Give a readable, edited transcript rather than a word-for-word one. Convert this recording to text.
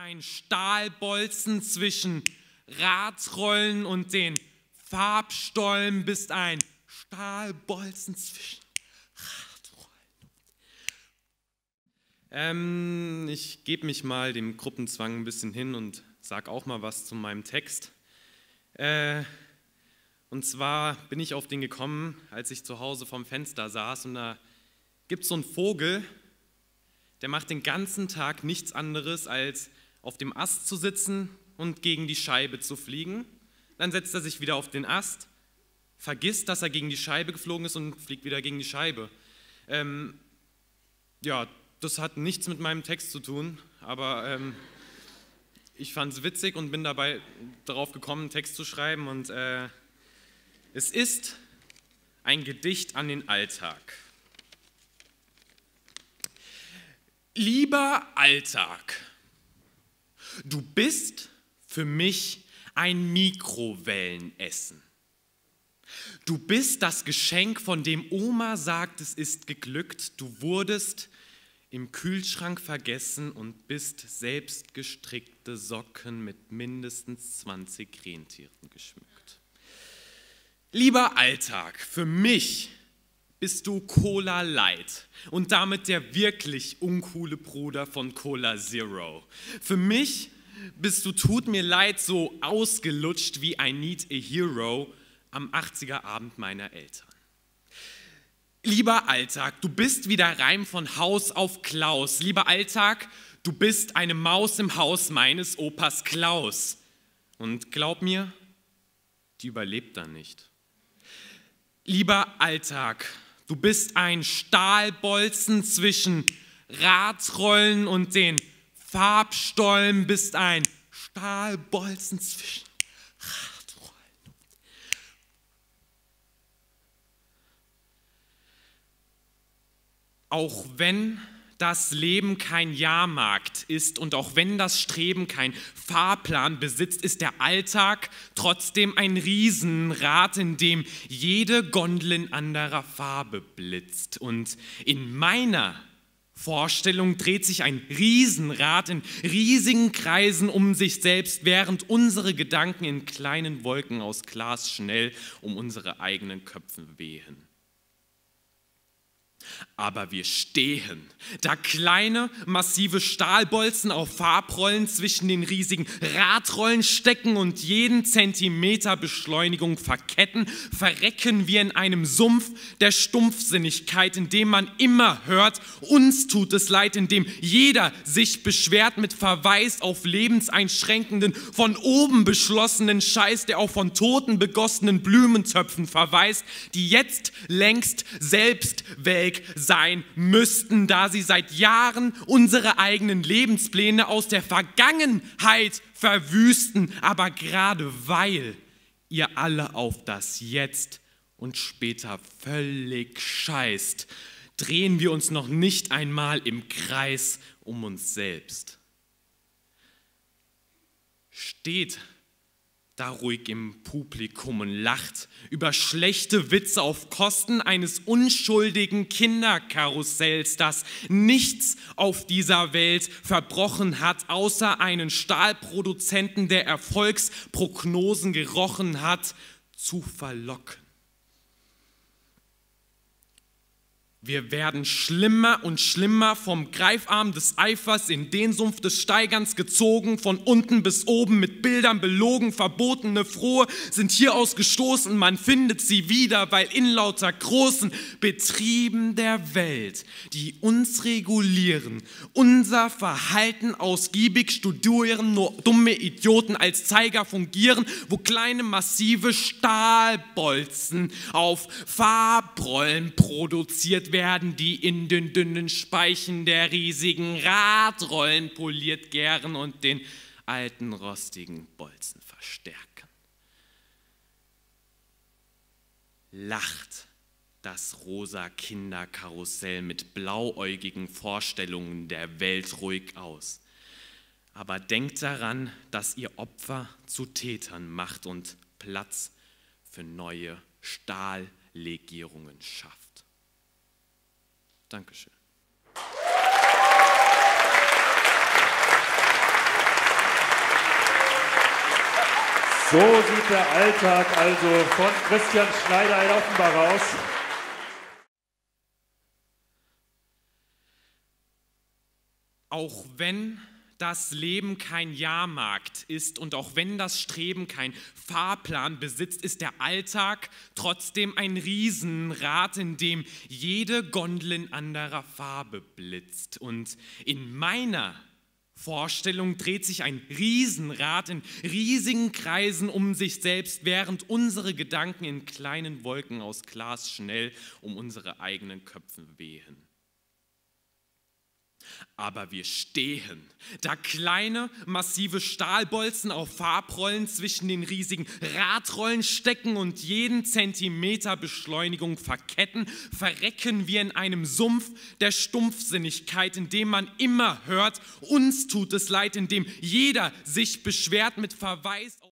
ein Stahlbolzen zwischen Radrollen und den Farbstollen, bist ein Stahlbolzen zwischen Radrollen. Ich gebe mich mal dem Gruppenzwang ein bisschen hin und sage auch mal was zu meinem Text. Und zwar bin ich auf den gekommen, als ich zu Hause vorm Fenster saß, und da gibt es so einen Vogel, der macht den ganzen Tag nichts anderes, als auf dem Ast zu sitzen und gegen die Scheibe zu fliegen. Dann setzt er sich wieder auf den Ast, vergisst, dass er gegen die Scheibe geflogen ist und fliegt wieder gegen die Scheibe. Das hat nichts mit meinem Text zu tun, aber ich fand es witzig und bin dabei darauf gekommen, einen Text zu schreiben. Und es ist ein Gedicht an den Alltag. Lieber Alltag, du bist für mich ein Mikrowellenessen. Du bist das Geschenk, von dem Oma sagt, es ist geglückt. Du wurdest im Kühlschrank vergessen und bist selbst gestrickte Socken mit mindestens 20 Rentieren geschmückt. Lieber Alltag, für mich bist du Cola Light und damit der wirklich uncoole Bruder von Cola Zero. Für mich bist du, tut mir leid, so ausgelutscht wie I Need a Hero am 80er Abend meiner Eltern. Lieber Alltag, du bist wie der Reim von Haus auf Klaus. Lieber Alltag, du bist eine Maus im Haus meines Opas Klaus. Und glaub mir, die überlebt dann nicht. Lieber Alltag, du bist ein Stahlbolzen zwischen Radrollen und den Farbstollen, bist ein Stahlbolzen zwischen Radrollen. Auch wenn das Leben kein Jahrmarkt ist und auch wenn das Streben kein Fahrplan besitzt, ist der Alltag trotzdem ein Riesenrad, in dem jede Gondel in anderer Farbe blitzt. Und in meiner Vorstellung dreht sich ein Riesenrad in riesigen Kreisen um sich selbst, während unsere Gedanken in kleinen Wolken aus Glas schnell um unsere eigenen Köpfe wehen. Aber wir stehen, da kleine, massive Stahlbolzen auf Farbrollen zwischen den riesigen Radrollen stecken und jeden Zentimeter Beschleunigung verketten, verrecken wir in einem Sumpf der Stumpfsinnigkeit, in dem man immer hört, uns tut es leid, in dem jeder sich beschwert mit Verweis auf lebenseinschränkenden, von oben beschlossenen Scheiß, der auch von toten begossenen Blumentöpfen verweist, die jetzt längst selbst welk sein müssten, da sie seit Jahren unsere eigenen Lebenspläne aus der Vergangenheit verwüsten. Aber gerade weil ihr alle auf das Jetzt und später völlig scheißt, drehen wir uns noch nicht einmal im Kreis um uns selbst. Steht da ruhig im Publikum und lacht über schlechte Witze auf Kosten eines unschuldigen Kinderkarussells, das nichts auf dieser Welt verbrochen hat, außer einen Stahlproduzenten, der Erfolgsprognosen gerochen hat, zu verlocken. Wir werden schlimmer und schlimmer vom Greifarm des Eifers in den Sumpf des Steigerns gezogen, von unten bis oben mit Bildern belogen, verbotene Frohe sind hier ausgestoßen, man findet sie wieder, weil in lauter großen Betrieben der Welt, die uns regulieren, unser Verhalten ausgiebig studieren, nur dumme Idioten als Zeiger fungieren, wo kleine massive Stahlbolzen auf Farbrollen produziert werden, die in den dünnen Speichen der riesigen Radrollen poliert gären und den alten rostigen Bolzen verstärken. Lacht das rosa Kinderkarussell mit blauäugigen Vorstellungen der Welt ruhig aus. Aber denkt daran, dass ihr Opfer zu Tätern macht und Platz für neue Stahllegierungen schafft. Dankeschön. So sieht der Alltag also von Christian Schneider in Offenbach aus. Auch wenn das Leben kein Jahrmarkt ist und auch wenn das Streben kein Fahrplan besitzt, ist der Alltag trotzdem ein Riesenrad, in dem jede Gondel in anderer Farbe blitzt. Und in meiner Vorstellung dreht sich ein Riesenrad in riesigen Kreisen um sich selbst, während unsere Gedanken in kleinen Wolken aus Glas schnell um unsere eigenen Köpfe wehen. Aber wir stehen, da kleine, massive Stahlbolzen auf Farbrollen zwischen den riesigen Radrollen stecken und jeden Zentimeter Beschleunigung verketten, verrecken wir in einem Sumpf der Stumpfsinnigkeit, in dem man immer hört, uns tut es leid, in dem jeder sich beschwert mit Verweis auf